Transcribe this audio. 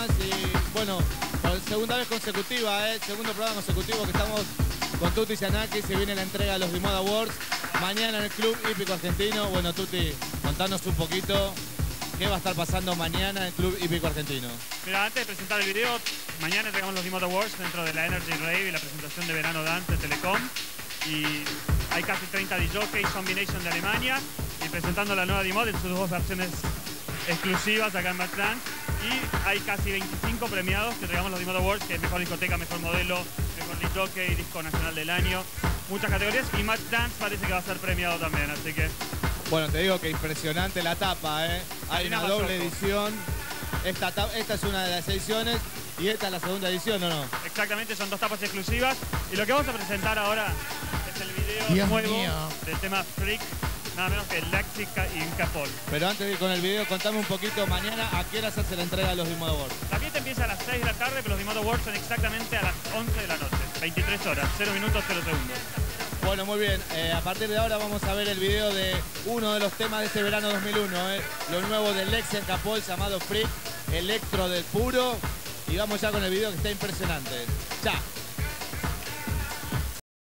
más y bueno, por segunda vez consecutiva, segundo programa consecutivo que estamos con Tuti Yanaki. Se viene la entrega de los D-Mod Awards mañana en el Club Hípico Argentino. Bueno, Tuti, contanos un poquito qué va a estar pasando mañana en el Club Hípico Argentino. Mira, antes de presentar el video, mañana entregamos los D-Mod Awards dentro de la Energy Rave y la presentación de Verano Dance de Telecom. Y hay casi 30 DJs, Zombie Nation de Alemania, y presentando la nueva D-Mod en sus dos versiones exclusivas acá en Match Dance. Y hay casi 25 premiados que entregamos los D-Mod Awards, que es mejor discoteca, mejor modelo, mejor DJ, disco nacional del año, muchas categorías, y Match Dance parece que va a ser premiado también, así que... Bueno, te digo que impresionante la tapa, Hay una doble edición. Esta es una de las ediciones y esta es la segunda edición, ¿o no? Exactamente, son dos tapas exclusivas. Y lo que vamos a presentar ahora es el video nuevo del tema Freak, nada menos que Lexica y Incapol. Pero antes de ir con el video, contame un poquito mañana a qué hora se hace la entrega de los D-Mod Awards. La fiesta empieza a las 6 de la tarde, pero los D-Mod Awards son exactamente a las 11 de la noche. 23 horas, 0 minutos, 0 segundos. Bueno, muy bien. A partir de ahora vamos a ver el video de uno de los temas de este verano 2001. Lo nuevo de Lexica y Incapol llamado Freak, electro del puro. Y vamos ya con el video que está impresionante. ¡Chao!